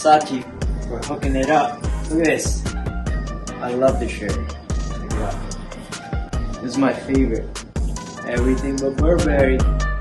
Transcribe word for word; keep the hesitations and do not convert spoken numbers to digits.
Versace for hooking it up. Look at this. I love this shirt. Check it out. This is my favorite. Everything but Burberry.